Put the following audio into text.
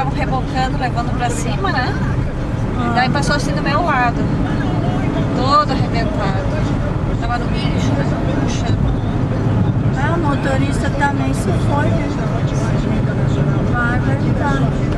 estavam rebocando, levando pra cima, né? E daí passou assim do meu lado, todo arrebentado. Tava no guincho, né? Puxando. O motorista também se foi, né? Vai, verdade.